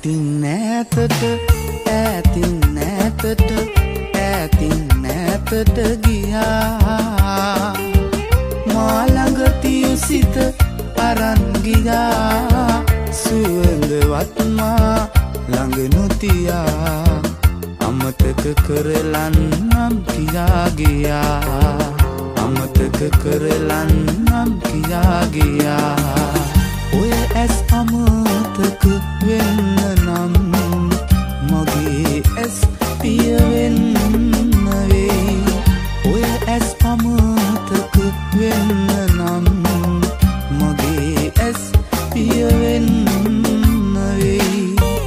ඈතට ගියා මා ළඟ තියු සිත අරන් ගියා සුවඳවත් මා ළඟ නොතියා අමතක කරලන්නම් කියා ගියා අමතක කරලන්නම් කියා ගියා ඔය ඇස් අමතක වෙන්න නම් මගේ ඇස් පිය වෙන්න වෙයි ඔය ඇස් අමතක වෙන්න නම් මගේ ඇස් පිය වෙන්න වෙයි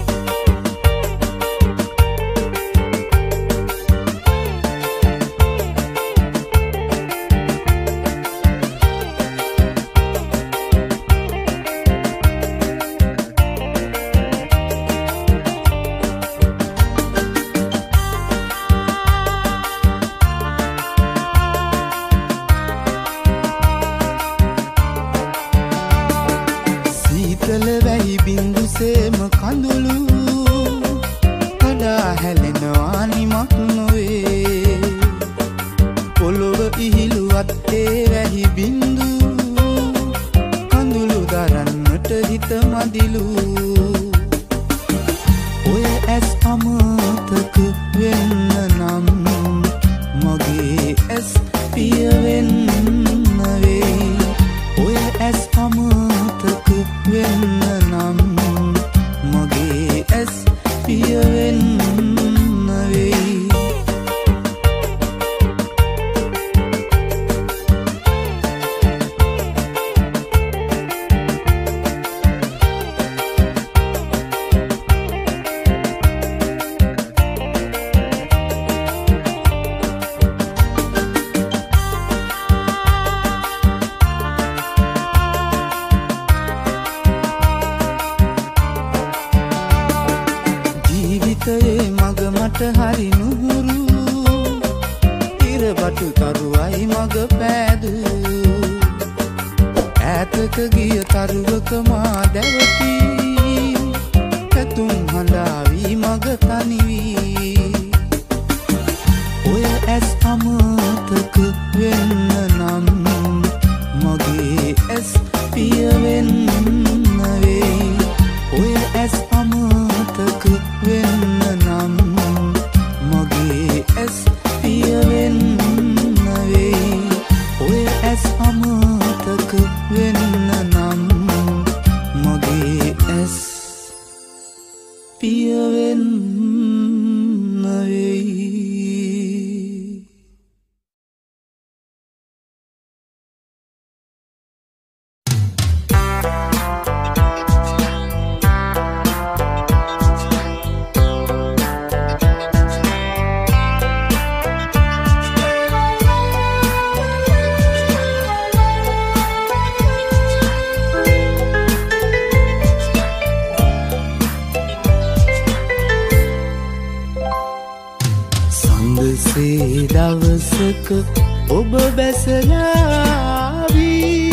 ඔබ බැසලාවි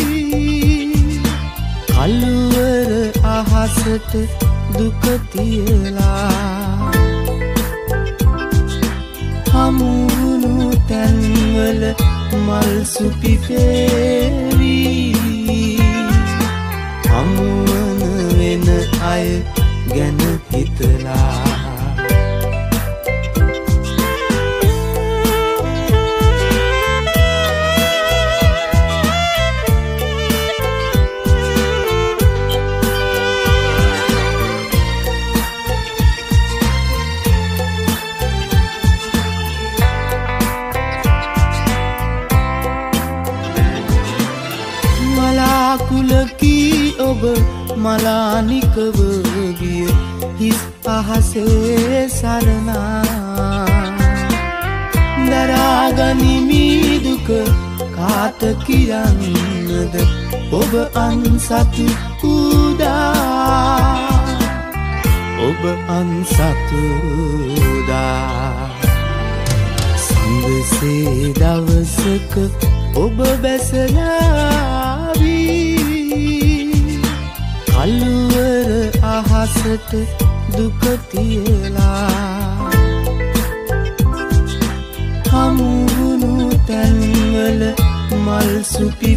කළුවර අහසට දුක තියලා හමුුණු තැන්වල මල් සුපිපේවි හමුවන වෙන අය ගැන හිතලා ඔබ මලානිකව ගිය හිස් අහසේ සරණා දරාගනිමි දුක කාට කියන්නද ඔබ අන්සතු උදා ඔබ අන්සතුදා සඳසේ දවසක ඔබ බැසලාවි කළුවර අහසට දුක තියලා හමුුණු තැන්වල මල් සුපි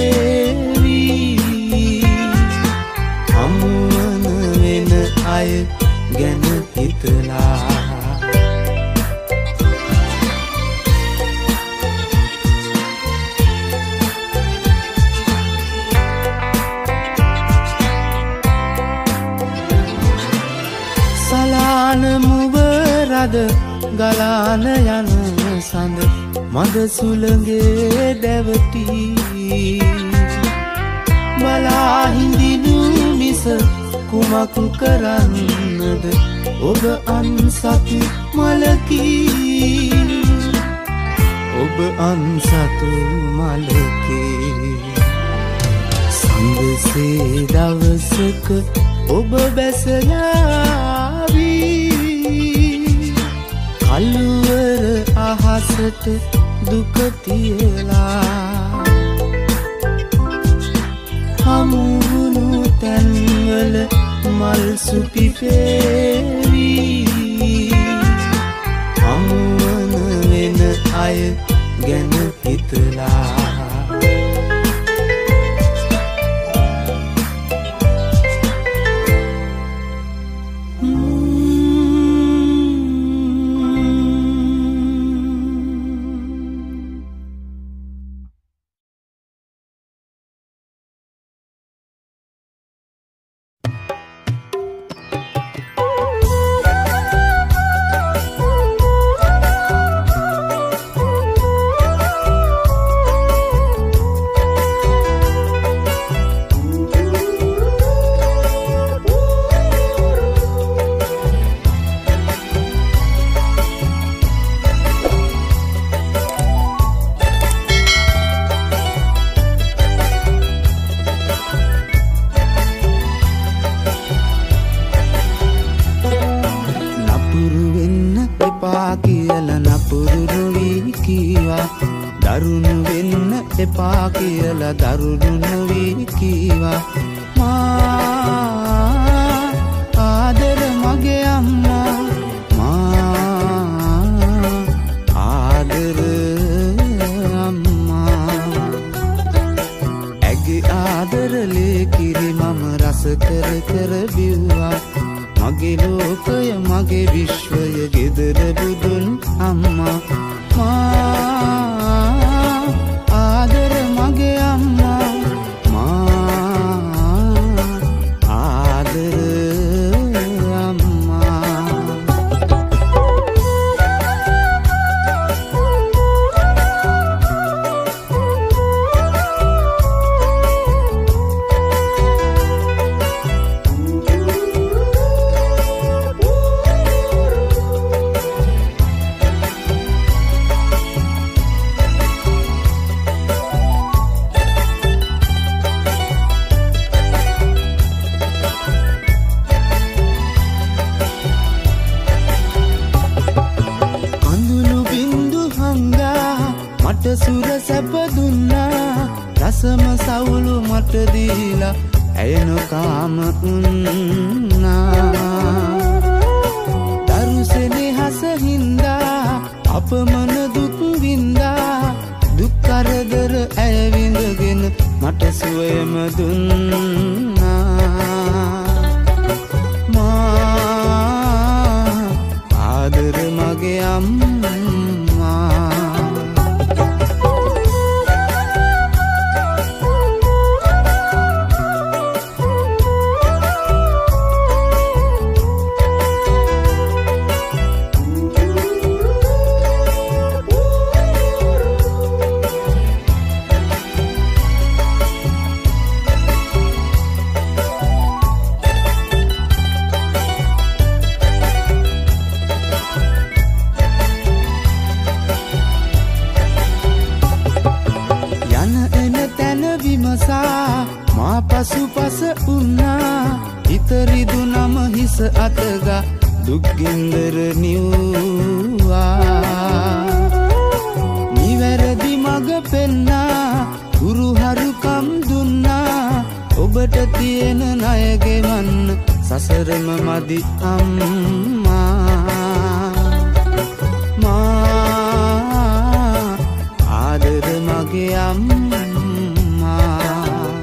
පේවී හමුවන වෙන අය ගැන හිතලා සලාන මුවරද ගලාන යන සඳ මද සුළඟේ දැවටි බලා හිඳිනු මිස කුමක් කරන්නද ඔබ අන්සතු මලකී ඔබ අන්සතු මලකී සංගසේ දවසක ඔබ බැසලාවී කළුවර අහසට දුක තියලා හමුුණු තැන්වල මල් සුපි පේවී හමුවන වෙන අය ගැන හිතලා එපා කියලා දරුණු නොවී කීවා මා ආදර මගේ අම්මා මා ආදර අම්මා ඇගේ ආදරලේ කිරි මම රස කර කර බිව්වා මගේ ලෝකය මගේ විශ්වය ගෙදර බුදුන් අම්මා ආදර මගේ අම්මා මා ආදර අම්මා සුර සැප දුන්නා රසම සවුලු මට දීලා ඇය නොකාම උන්නා දරුසෙනෙහස හින්දා අපමණ දුක් වින්දා දුක් කරදර ඇය විඳගෙන මට සුවයම දුන්නා මා ආදර මගේ අම්මා පසුපස උන්නා හිතරිදු නම හිස අතගා දුක්ගින්දර නිව්වා නිවැරදි මග පෙන්නා ගුරුහරුකම් දුන්නා ඔබට තියෙන ණය ගෙවන්න සසරම මදි අම්මා ආදර මගේ අම්මා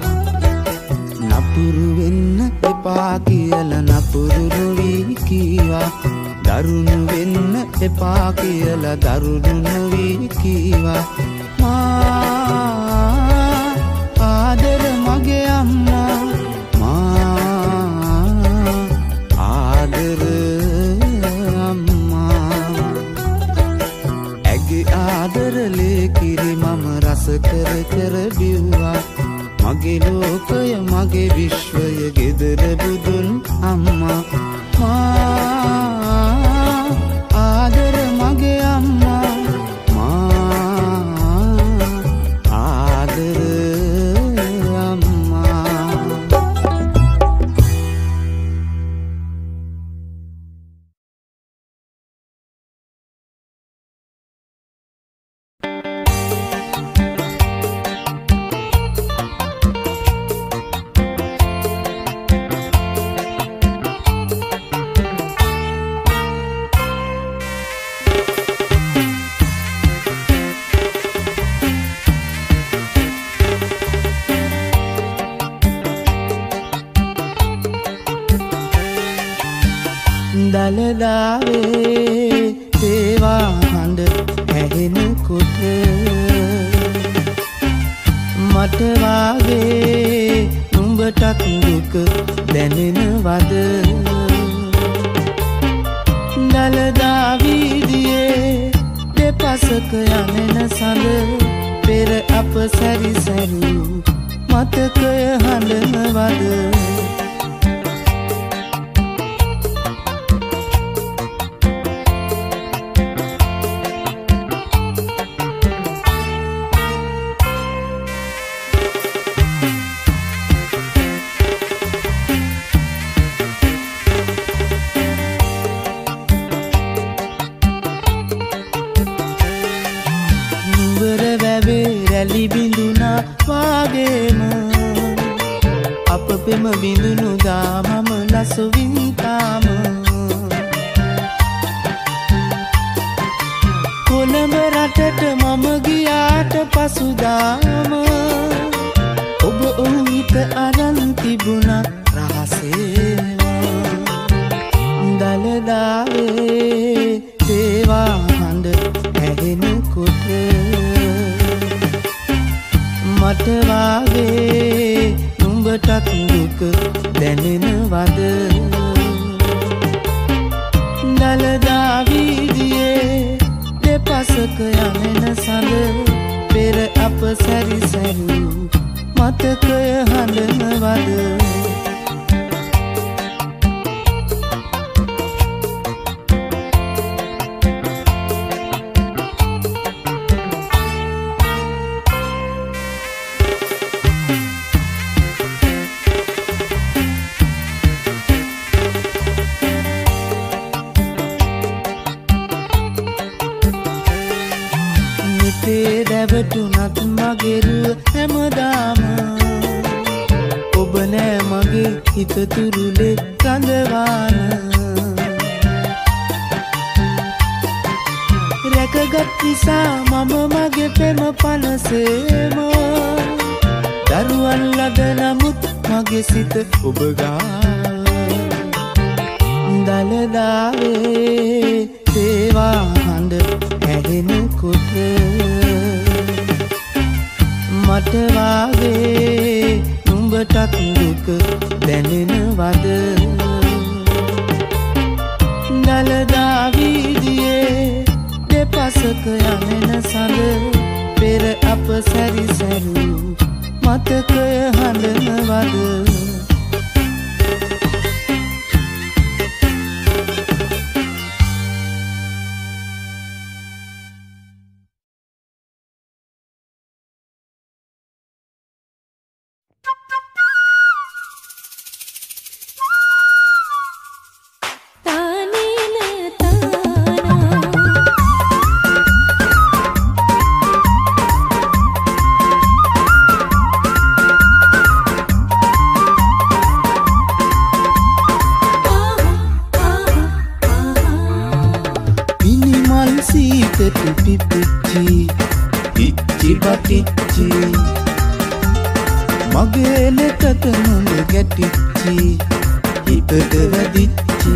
නපුරු වෙන්න එපා කියලා නපුරු නොවී කීවා දරුණු වෙන්න එපා කියලා දරුණු නොවී කීවා ආදර මගේ අම්මා ආදර අම්මා ඇගේ ආදරලේ කිරි මම රස කර කර බිව්වා මගේ ලෝකය මගේ විශ්වය ගෙදර බුදුන් අම්මා ආදර මගේ අම්මා ආදර අම්මා දලදාවේ තේවා හඬ ඇහෙනකොට මට වාගේ නුඹටත් දුක දැනෙනවද දලදා වීදියේ දෙපසක යමෙන සඳ පෙර අප සැරිසැරූ මතකය හඬනවද බිඳුනා වාගේම අප පෙම බිඳුනු දාමම ලසවින්තාම කොළඹ රටට මම ගියාට පසුදාම ඔබ ඔහුට අරන් තිබුණා රහසේම දලදාවේ තේවා හඬ ඇහෙනකොට මට වාගේ නුඹටත් දුක දැනෙනවද දලදා වීදියේ දෙපසක යමෙන සඳ පෙර අප සැරිසැරූ මතකය හඬනවද දැවටුනත් මගෙරුව හැමදාම ඔබ නෑ මගේ හිත තුරුලේ රඳවාන රැකගත් නිසා මම මගේ පෙම පනසේම දරුවන් ලද නමුත් මගේ සිත ඔබ ගාව දලදාවේ තේවා හඬ ඇහෙනකොට මට වාගේ නුඹටත් දුක දැනෙනවද දලදා වීදියේ දෙපසක යමෙන සඳ පෙර අප සැරිසැරූ මතකය හඬනවද මගේ ලෙතට නුඹ ගැටිච්චි හිතට වැදිච්චි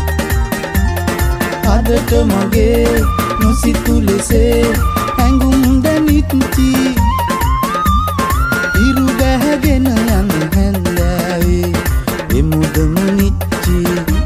අදට මගේ නොසිතු ලෙසේ හැඟුම් දැනිච්චි ඉරු බැහැගෙන යන හැන්දෑවේ එමුදම නිච්චි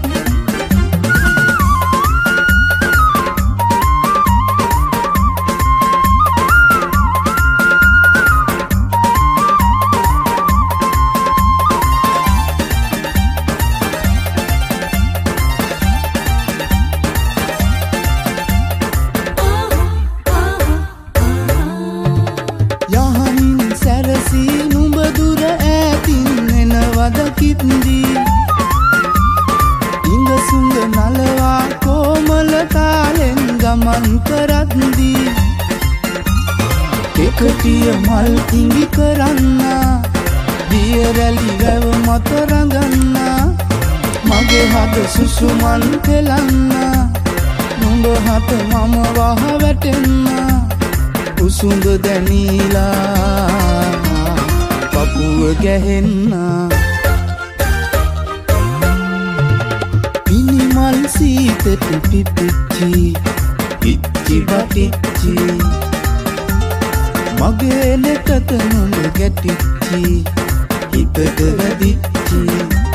ඉඟසුඟ නලවා කොමල තාලෙන් ගමන් කරද්දී එකටිය මල් ඉඟි කරන්නා දියරැලි වැව මත රඟන්නා මගේ හද සුසුමන් කෙලන්නා නුඹ හත මම වහ වැටෙන්නා උසුඹ දැනීලා පපුව ගැහෙන්නා මිනිමල් සීතට පිපිච්චි පිච්චි බටිච්චි මගේ ලෙතට නුඹ ගැටිච්චි හිතට වැදිච්චි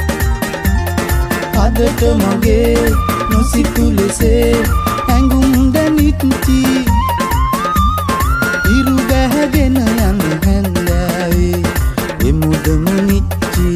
අදට මගේ නොසිතු ලෙසේ හැඟුම් දැනිච්චි ඉරු බැහැගෙන යන හැන්දෑවේ එමුදම නිච්චි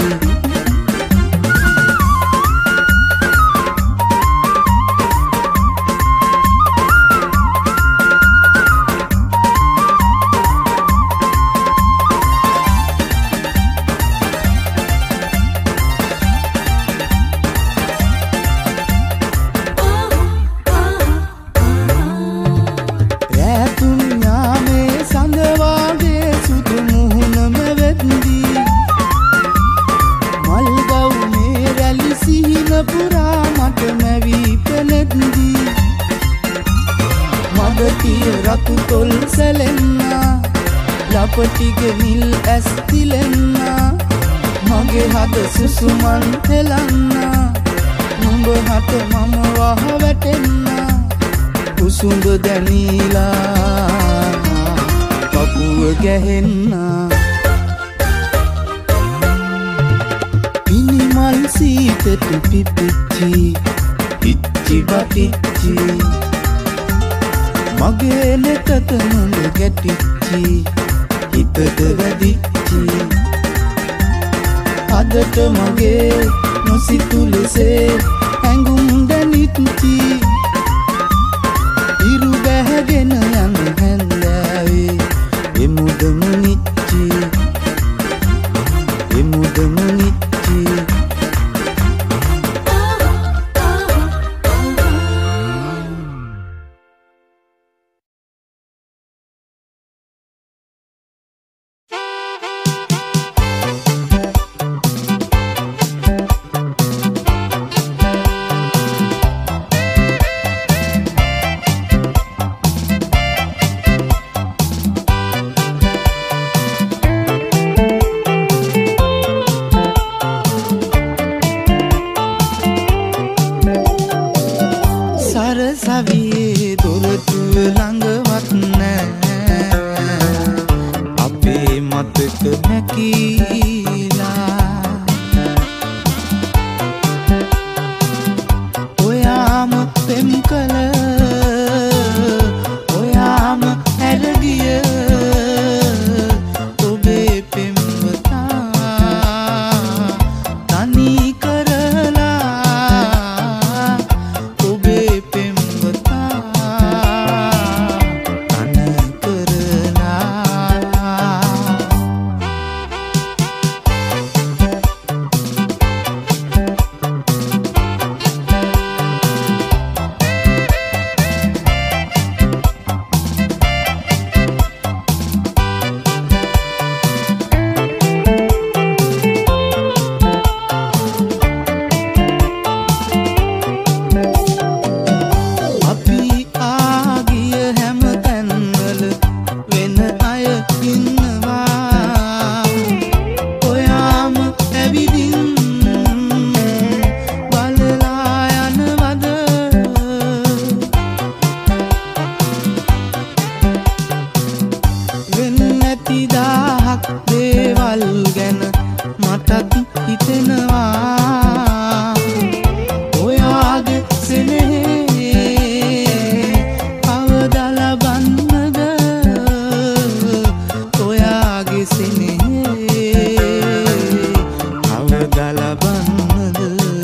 රතු තොල් සැලෙන්නා ලපටිගේ නිල් ඇස් තිලෙන්නා මගේ හද සුසුමන් හෙලන්නා නුඹ හත මම වහ වැටෙන්නා උසුඹ දැනීලා පපුව ගැහෙන්නා මිනිමල් සීතට පිපිච්චි පිච්චි බටිච්චි මගේ ලෙතට නුඹ ගැටිච්චි හිතට වැදිච්චි අදට මගේ නොසිතු ලෙසේ හැඟුම් දැනිච්චි ඉරු බැහැගෙන යන හැන්දෑවේ එමුදම නිච්චි එමුදම නිච්චි මටත් හිතෙනවා ඔයාගේ සෙනෙහේ කවදා ලබන්නද ඔයාගේ සෙනෙහේ කවදා ලබන්නද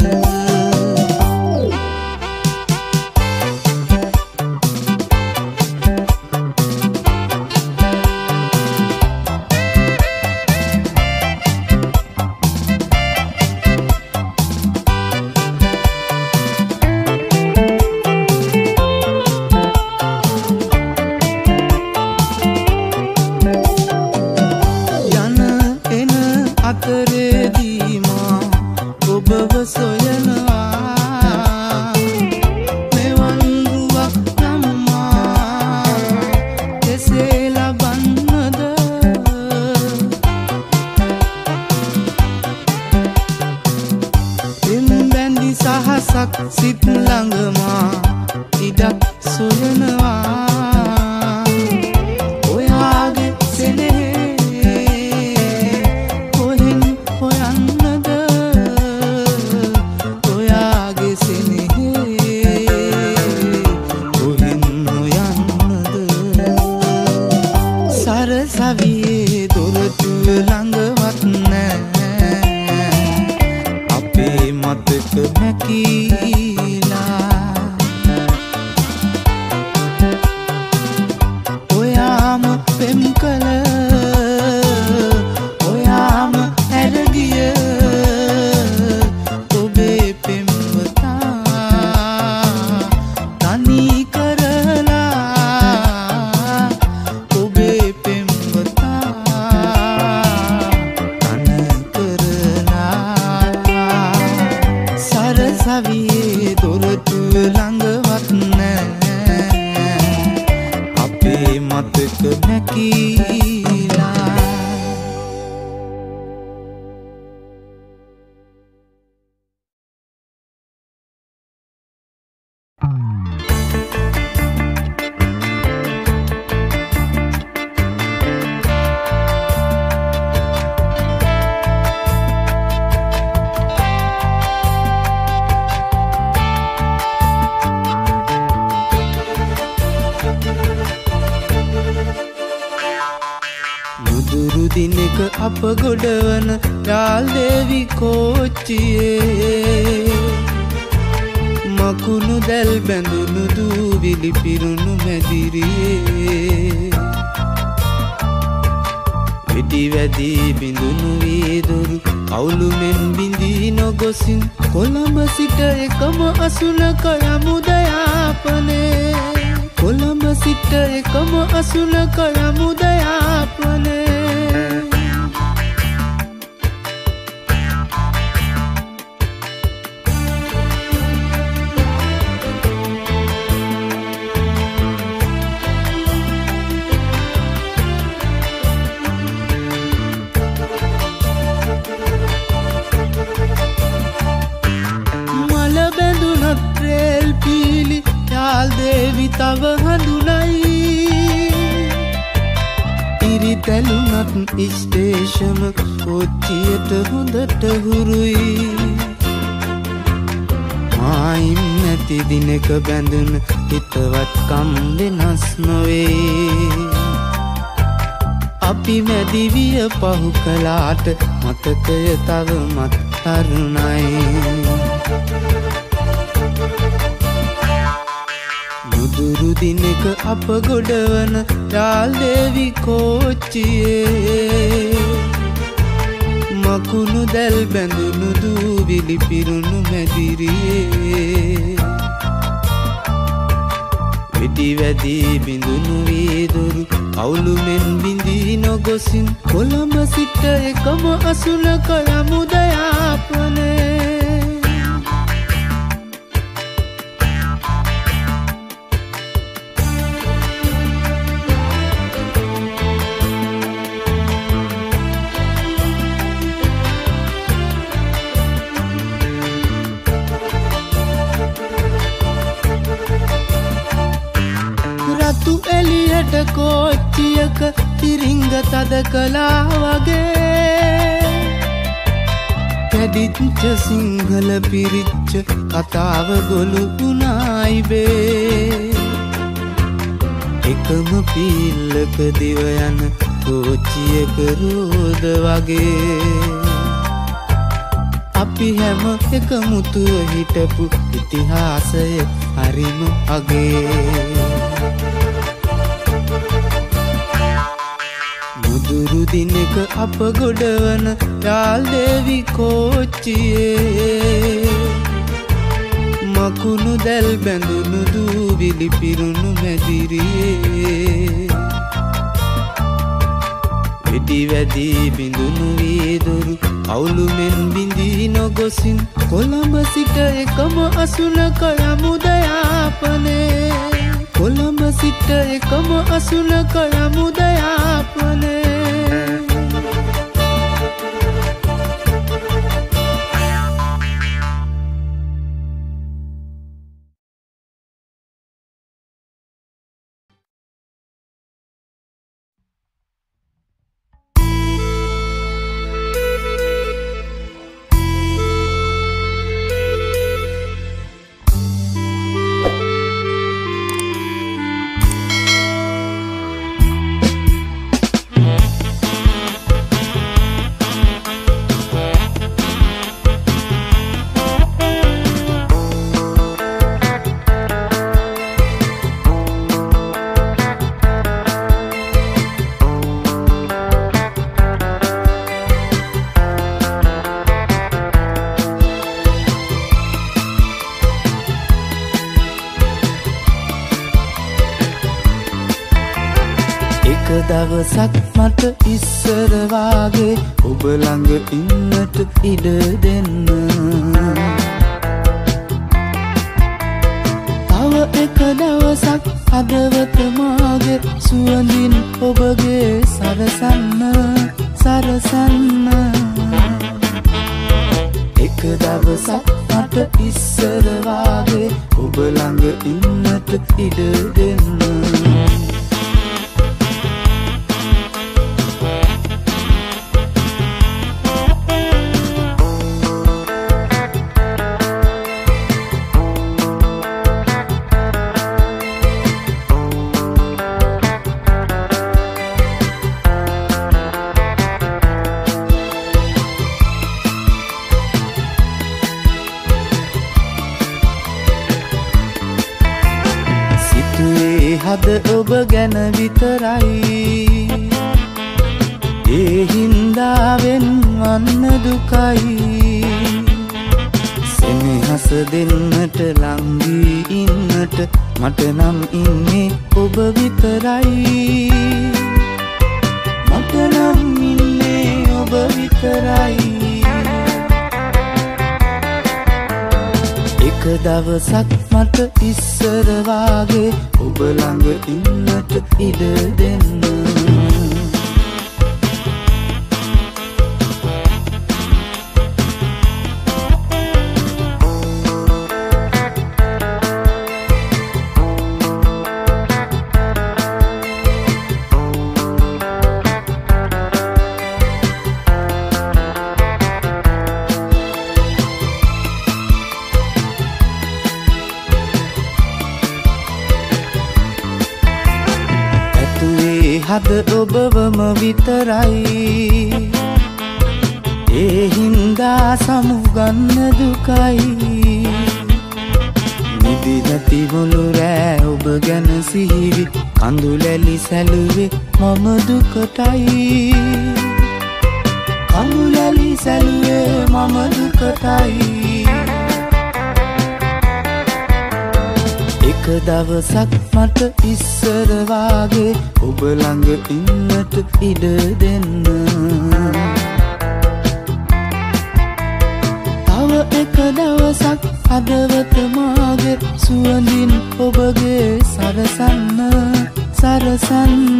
සිත් ළඟමා ඉඩක් සොයනවා ඔයාගේ සෙනෙහේ කොහෙන් හොයන්නද ඔයාගේ සෙනෙහේ කොහෙන් හොයන්නද සරසවියේ දොරටුව ළඟවත් නෑ අපේ මතක මැකිලා ඔයාම පෙම් කළ ඔයාම ඇරගිය ඔබේ පෙම්වතා තනි කරලා ඔබේ පෙම්වතා තනි කරලා සරසවියේ දොරටුව ළඟවත් නෑ අපේ මතක මැකිලා දිනක අප ගොඩවන යාල් දේවි කෝච්චියේ මකුණු දැල් බැඳුණු දූවිලි පිරුණු මැදිරියේ වෙඩි වැදී බිඳුණු වීදුරු අවුලුමෙන් බිඳී නොගොසින් කොළඹ සිට එකම අසුනක යමු දයාපනේ කොළඹ සිට එකම අසුනක යමු දයාපනේ යාල් දේවි තව හඳුනයි ඉරිතැලුනත් ස්ටේෂන කොච්චියට හොඳට හුරුයි මායිම් නැති දිනක බැඳුන හිතවත්කම් වෙනස් නොවේ අපි මැදිවිය පහු කලාට මතකය තවමත් තරුණයි දුරු දිනක අප ගොඩවන යාල් දේවි කෝච්චියේ මකුණු දැල් බැඳුණු දූවිලි පිරුණු මැදිරියේ වෙඩි වැදී බිඳුණු වීදුරු අවුලුමෙන් බිඳී නොගොසින් කොළඹ සිට එකම අසුනක යමු දයාපනේ එලියට කෝච්චියක තිරිංග තද කලා වගේ වැඩිච්ච සිංහල පිරිච්ච කතාව ගොළු වුණායි බේ එකම පිල්ලක දිව යන කෝච්චියක රෝද වගේ අපි හැම එකමුතුව හිටපු ඉතිහාසය හරිම අගේ මුදුරු දිනක අප ගොඩවන යාල් දේවි කෝච්චියේ මකුණු දැල් බැඳුණු දූවිලි පිරුණු මැදිරියේ වෙඩි වැඩි බිඳුණු වීදුරු අවුලුමෙන් බිඳී නොගොසින් කොළඹ සිට එකම අසුනක යමුද යාපනේ කොළඹ සිට එකම අසුනක යමුද යාපනේ දවසක් මට ඉස්සර වාගේ ඔබ ළඟ ඉන්නට ඉඩ දෙන්න තව එක දවසක් හදවත මාගේ සුවඳින් ඔබගේ සරසන්න සරසන්න එක දවසක් මට ඉස්සර වාගේ ඔබ ළඟ ඉන්නට ඉඩ දෙන්න හද ඔබ ගැන විතරයි ඒ හින්දාවෙන් වන්න දුකයි සෙනෙහස දෙන්නට ලංවී ඉන්නට මට නම් ඉන්නේ ඔබ විතරයි මට නම් ඉන්නේ ඔබ විතරයි එක දවසක් මට ඉස්සර වාගේ ඔබ ළඟ ඉන්නට ඉඩ දෙන්න හද ඔබවම විතරයි ඒ හින්දා සමුගන්න දුකයි නිදි නැති මුළු රෑ ඔබ ගැන සිහිවි කඳුලැලි සැලුවේ මම දුකටයි කඳුලැලි සැලුවේ මම දුකටයි එක දවසක් මට ඉස්සර වාගේ ඔබ ළඟ ඉන්නට ඉඩ දෙන්න තව එක දවසක් හදවත මාගේ සුවඳින් ඔබගේ සරසන්න සරසන්න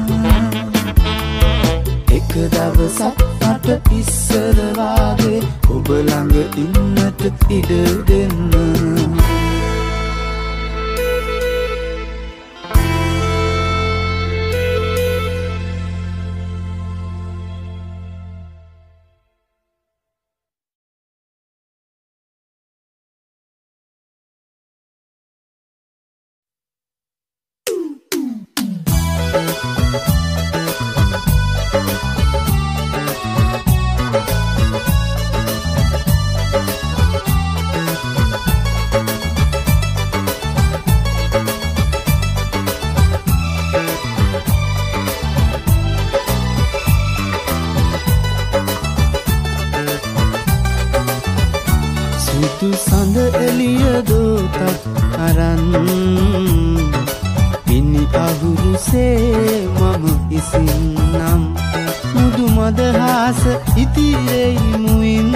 එක දවසක් මට ඉස්සර වාගේ ඔබ ළඟ ඉන්නට ඉඩ දෙන්න සුදු සඳ එළිය දෝතක් අරන් පිණි අහුරුසේ මම ඉසින්නම් මුදු මදහාස ඉතිරෙයි මුවින්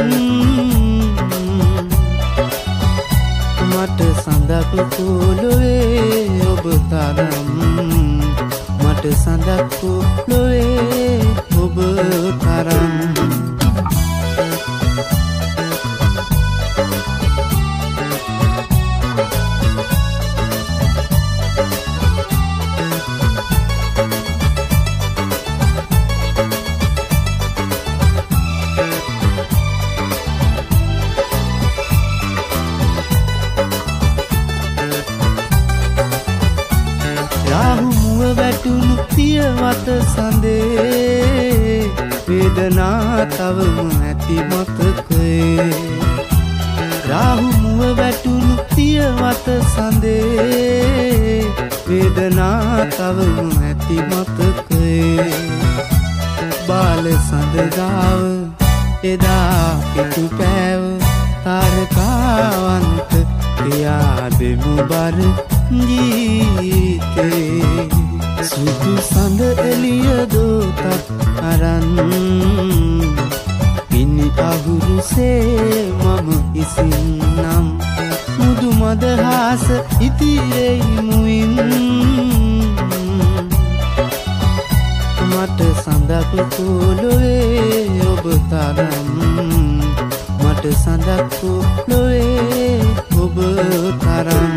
මට සඳක් පොළොවේ ඔබ තරම් මට සඳක් පොළොවේ ඔබ තරම් වත සඳේ වේදනා තවම ඇති මතකයේ රාහු මුව වැටුණු පිය වත සඳේ වේදනා තවම ඇති මතකයේ බාල සඳ ගාව එදා පිටු පෑව තාරකාවන්ත කියා දෙමු බර ගීතේ සුදු සඳ එළිය දෝතක් අරන් පිණි අහුරුසේ මම ඉසින්නම් මුදු මදහාස ඉතිරෙයි මුවින් මට සඳක් පොළොවේ ඔබ තරම් මට සඳක් පොළොවේ ඔබ තරම්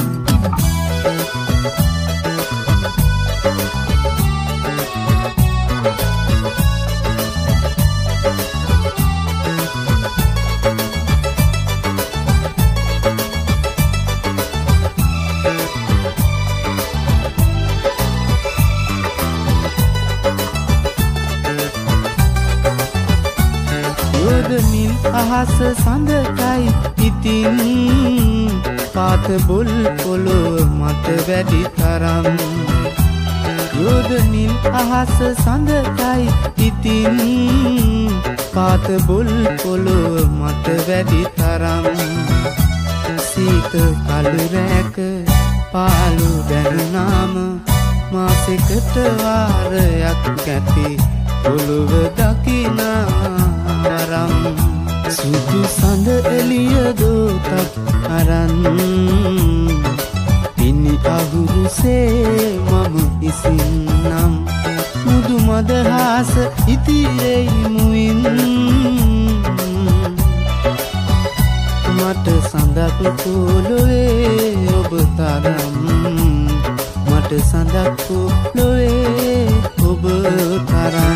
අහස සඳකයි ඉතින් පාත බොල් පොළොව මට වැඩි තරම් යෝධනින් අහස සඳකයි ඉතින් පාත බොල් පොළොව මට වැඩි තරම් සීත කළු රැක පාලු දැනුනාම මාසෙකට වාරයක් කැටි පොළොව දකිනා තරම් සුදු සඳ එළිය දෝතක් අරන් පිණි අහුරුසේ මම ඉසින්නම් මුදු මදහාස ඉතිරෙයි මුවින් මට සඳක් පොළොවේ ඔබ තරම් මට සඳක් පොළොවේ ඔබ තරම්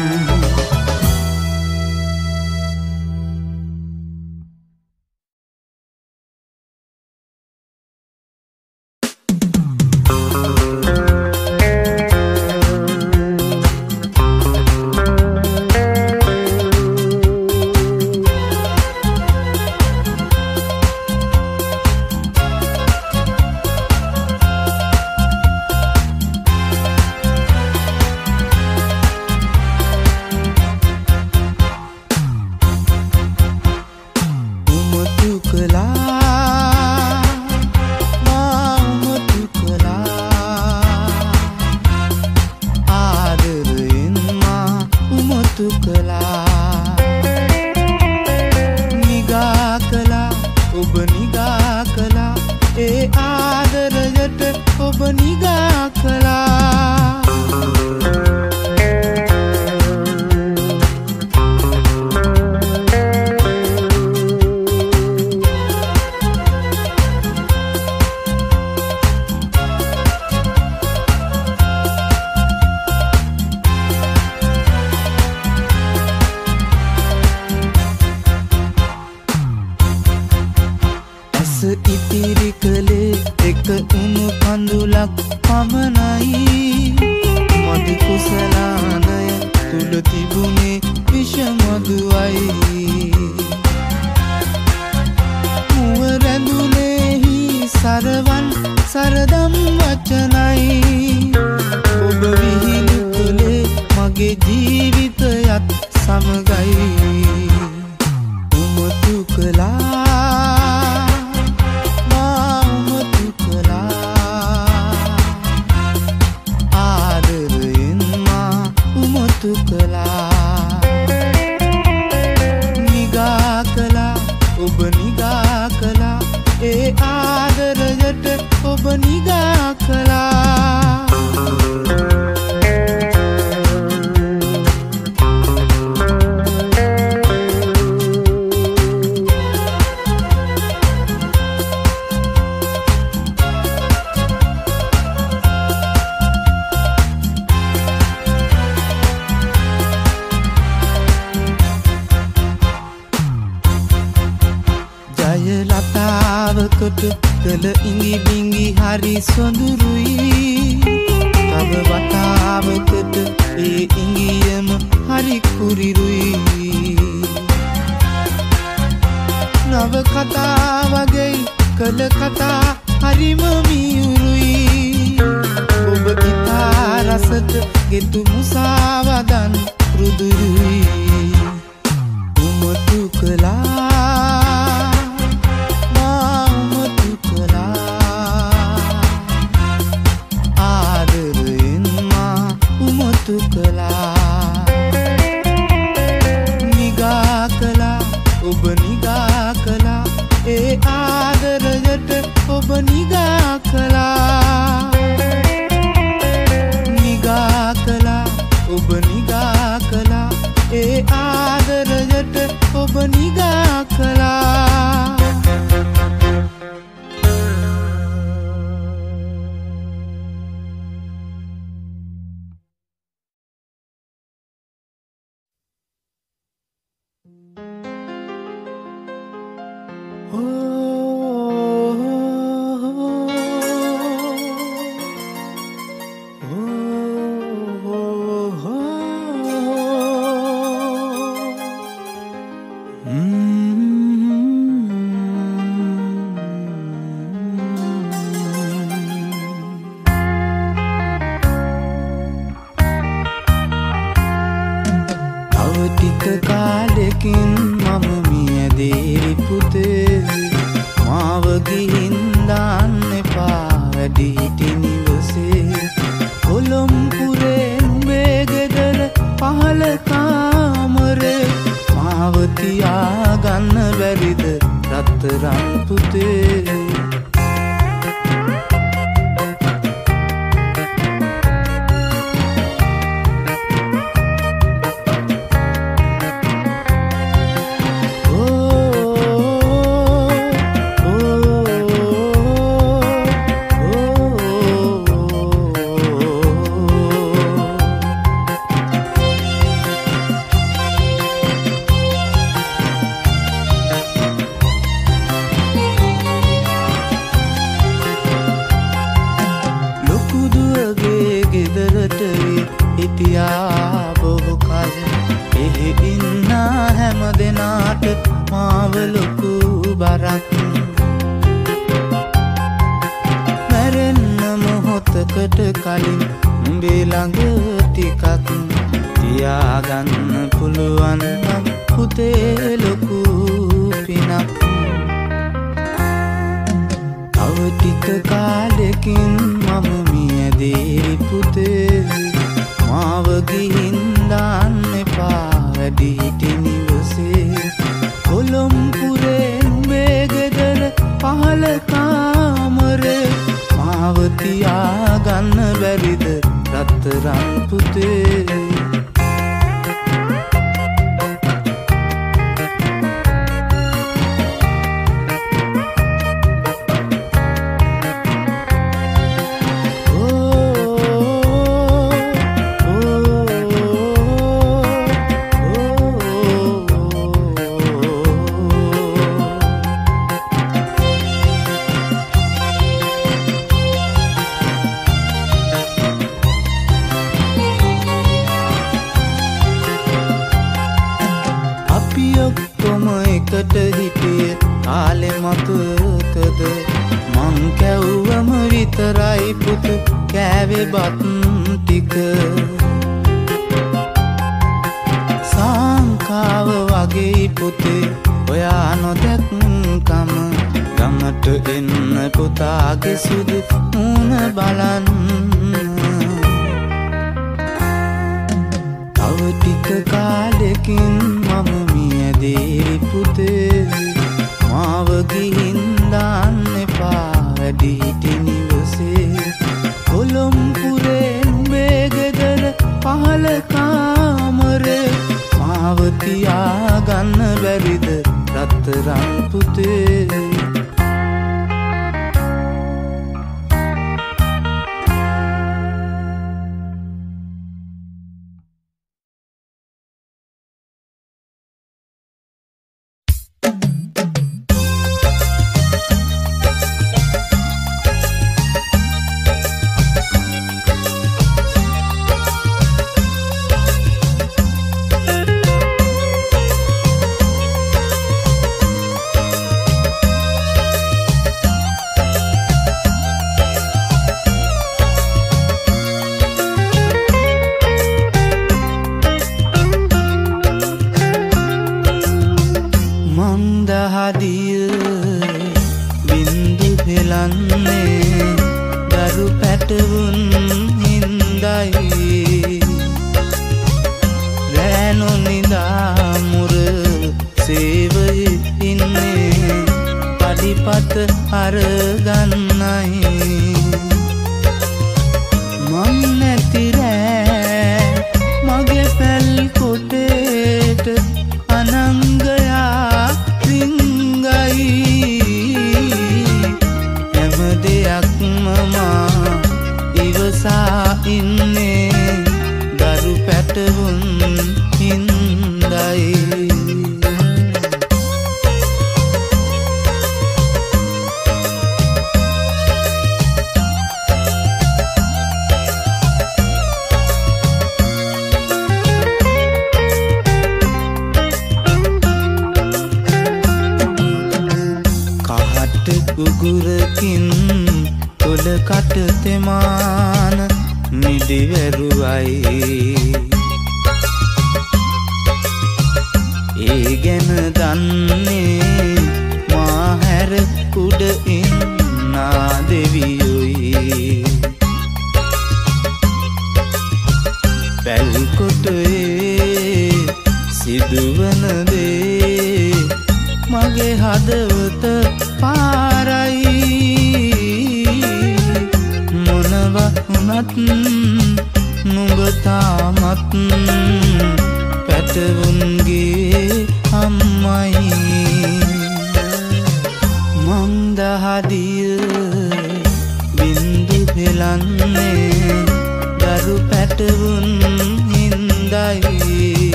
ඉතිරි කළේ එක උණු කඳුලක් පමණයි මදි කුසලානය තුල තිබුණේ විෂ මදුවයි මුව රැඳුනේහි සරවන් සරදම් වචනයි ඔබ විහිළු කළේ මගේ ජීවිතයත් සමගයි උමතු කළා කළා ඔබ නිගා කළා ඒ ආදරයට ඔබ නිගා කළා කළ ඉඟි බිඟි හරි සොඳුරුයි තව වතාවකට ඒ ඉඟියම හරි කුරිරුයි නව කතා වගේ කළ කතා හරිම මියුරුයි ඔබ ඉතා රසට ගෙතු මුසාවදන් රුදුරුයි උමතු කළා නිගා කළා ඔබ නිගා කළා ඒ ආදරයට ඔබ නිගා කළා නිගා කළා ඔබ නිගා කළා ඒ ආදරයට ඔබ නිගා කළා ටික කාලෙකින් මම මියදී පුතේ රත්තරන් පුතේ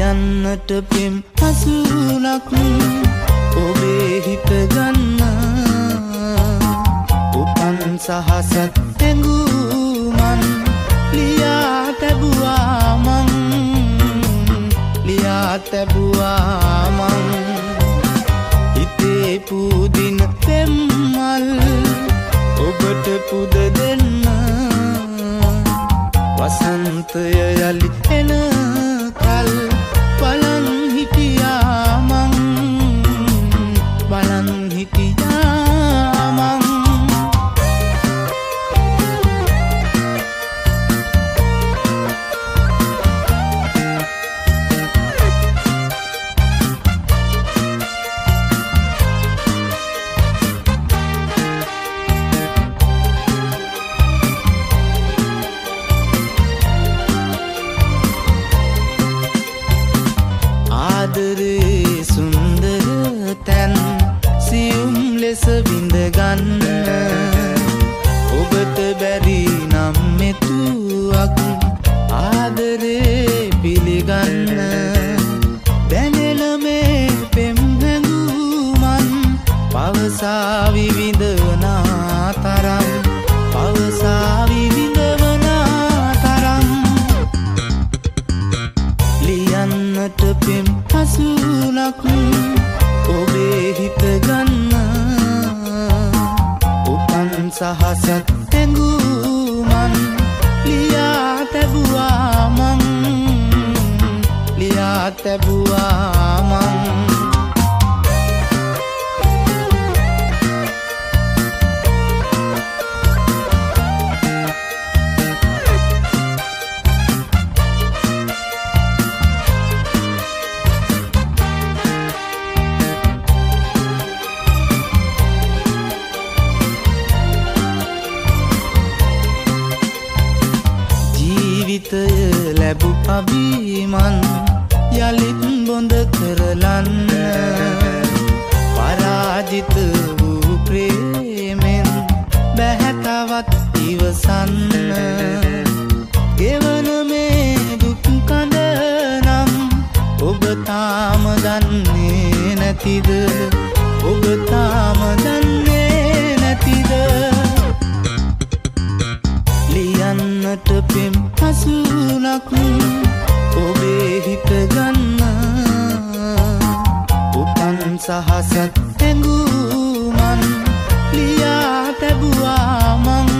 ලියන්නට පෙම් හසුනක් ඔබේ හිත ගන්න උපන් සහසත් ඇඟුමන් ලියා තැබුවා මං ලියා තැබුවා මං හිතේ පුදින පෙම්මල් ඔබට පුද දෙන්න වසන්තය යලි එන කල් බලන් හිටියා මං බලන් හිටියා මං ආදරේ සුන්දර තැන් සියුම් ලෙස විඳ ගන්න ඔබට බැරි නම් මෙතුවක් ආදරේ පිළිගන්න දැනෙන මේ පෙම් හැඟුමන් පවසා විවිඳවනා තරම් පවසා විවිඳවනා තරම් ලියන්නට පෙම් හසුනක් ඔබේ හිත ගන්න උපන් සහසත් ඇඟුමන් ලියා තැබුවා මං ලියා තැබුවා මං ජීවිතය ලැබු අභිමන් යලිත් බොඳ කරලන්න පරාජිත වූ ප්‍රේමෙන් බැහැතවත් ඉවසන්න ගෙවන මේ දුක් කඳ නම් ඔබ තාම දන්නේ නැතිද ඔබ තාම දන්නේ නැතිද ලියන්නට පෙම් හසුනක් ඔබේ හිත ගන්න උපන් සහසත් ඇඟුමන් ලියා තැබුවා මං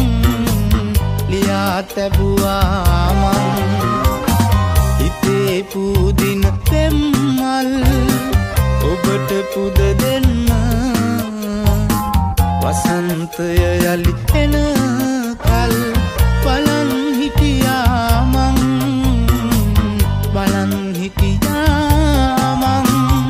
ලියා තැබුවා මං හිතේ පුදින පෙම්මල් ඔබට පුද දෙන්න වසන්තය යලි එන කල් බලන් හිටියා මං බලන් හිටියා මං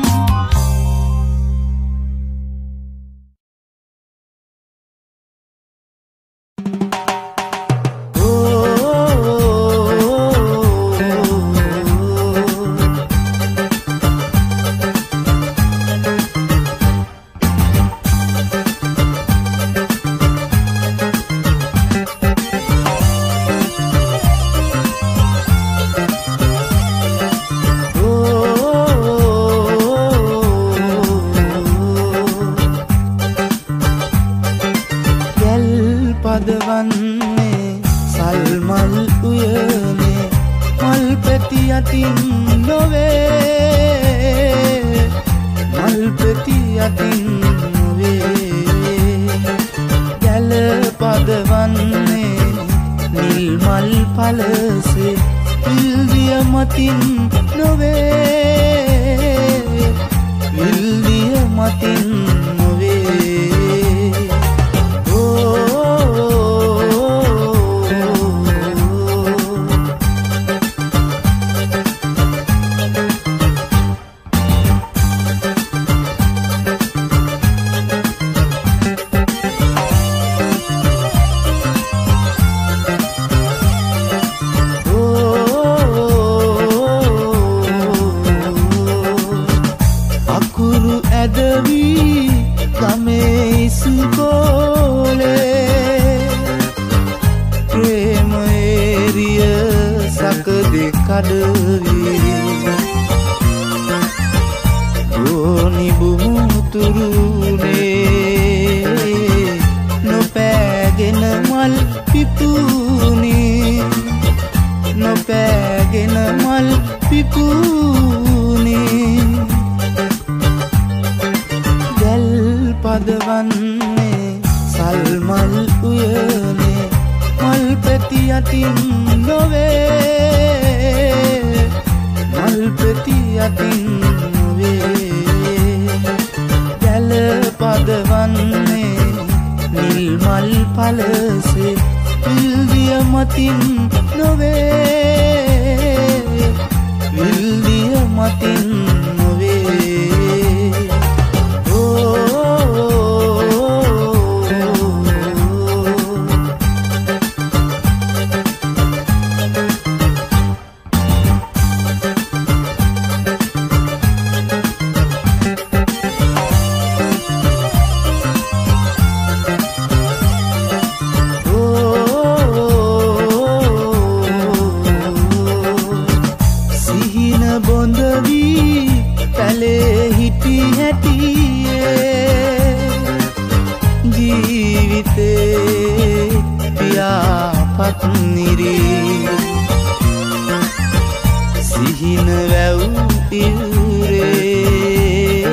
පදවන්නේ සල්මල් උයනේ මල් පෙති යටින් නොවේ මල් පෙති යටින් නොවේ ගැල පදවන්නේ නිල් මල් පලසේ විල්දිය මතින් නොවේ විල්දිය මතින් නොවේ ඇදවී වේ ඕනි බුමුතුරුනේ නොපෑගෙන මල් පිපුනේ නොපෑගෙන මල් පිපුනේ දැල් පදවන්නේ සල්මල් උයනේ මල් පෙති යටින් නොවේ මල් පෙති යටින් නොවේ දැල් පදවන්නේ නිල් මල් පලසේ විල්දිය මතින් නොවේ විල්දිය මතින් නොවේ සිහින වැව් ඉවුරේ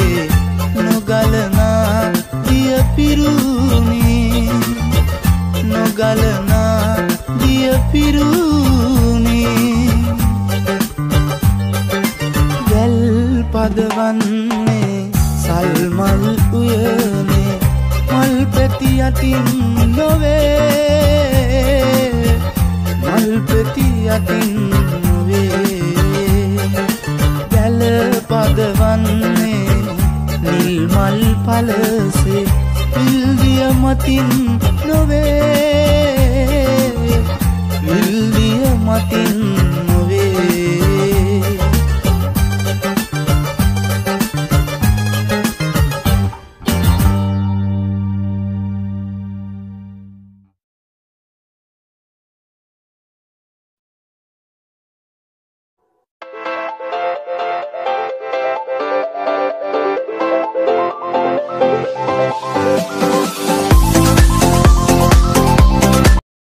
නොගලනා දිය පිරුණි නොගලනා දිය පිරුණි දැල් පදවන්නේ සල්මල් උයනේ මල් පෙති යටින් නොවේ මල් පෙති යටින් නොවේ දැල් පදවන්නේ නිල් මල් පලසේ විල්දිය මතින් නොවේ විල්දිය මතින්